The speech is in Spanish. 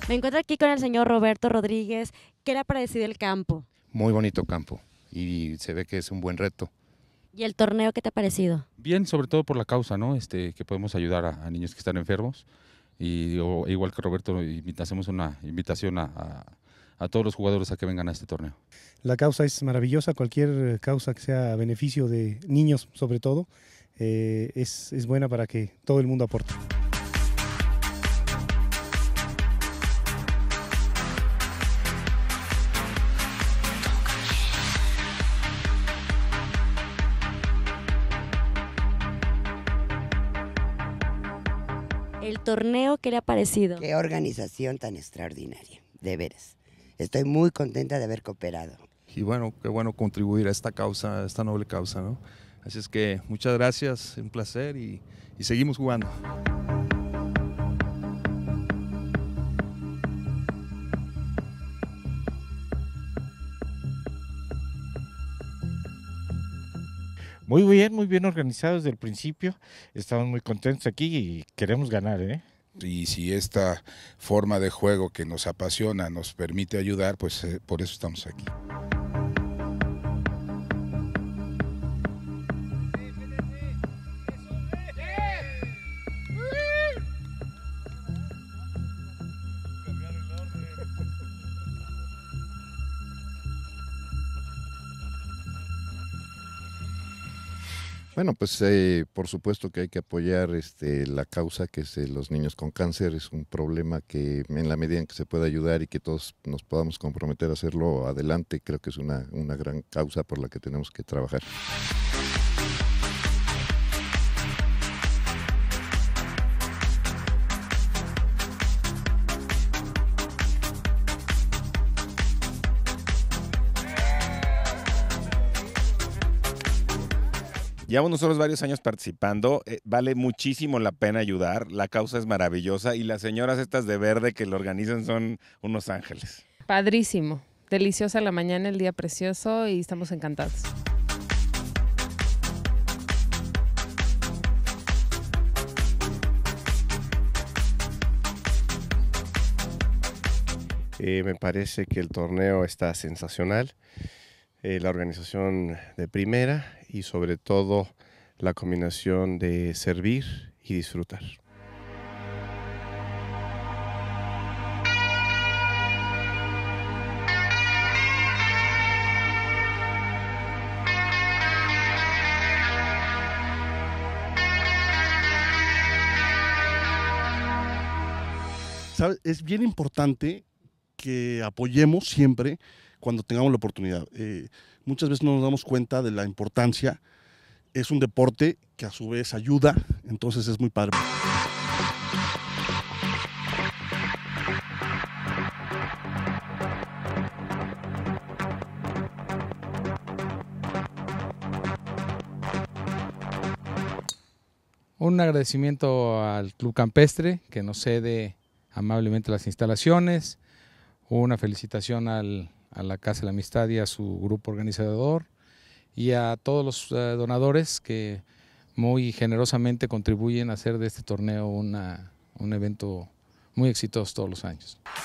Me encuentro aquí con el señor Roberto Rodríguez. ¿Qué le ha parecido el campo? Muy bonito campo y se ve que es un buen reto. ¿Y el torneo qué te ha parecido? Bien, sobre todo por la causa, ¿no? Que podemos ayudar a niños que están enfermos. Igual que Roberto, hacemos una invitación a todos los jugadores a que vengan a este torneo. La causa es maravillosa, cualquier causa que sea a beneficio de niños sobre todo, es buena para que todo el mundo aporte. ¿El torneo qué le ha parecido? Qué organización tan extraordinaria, de veras. Estoy muy contenta de haber cooperado. Y bueno, qué bueno contribuir a esta causa, a esta noble causa, ¿no? Así es que muchas gracias, un placer y seguimos jugando. Muy bien organizados desde el principio. Estamos muy contentos aquí y queremos ganar, ¿eh? Y si esta forma de juego que nos apasiona nos permite ayudar, pues por eso estamos aquí. Bueno, pues por supuesto que hay que apoyar la causa que es los niños con cáncer. Es un problema que en la medida en que se pueda ayudar y que todos nos podamos comprometer a hacerlo adelante, creo que es una gran causa por la que tenemos que trabajar. Llevamos nosotros varios años participando, vale muchísimo la pena ayudar, la causa es maravillosa y las señoras estas de verde que lo organizan son unos ángeles. Padrísimo, deliciosa la mañana, el día precioso y estamos encantados. Me parece que el torneo está sensacional, la organización de primera y sobre todo la combinación de servir y disfrutar. ¿Sabe? Es bien importante que apoyemos siempre cuando tengamos la oportunidad. Muchas veces no nos damos cuenta de la importancia. Es un deporte que a su vez ayuda, entonces es muy padre. Un agradecimiento al Club Campestre que nos cede amablemente las instalaciones. Una felicitación a la Casa de la Amistad y a su grupo organizador y a todos los donadores que muy generosamente contribuyen a hacer de este torneo un evento muy exitoso todos los años.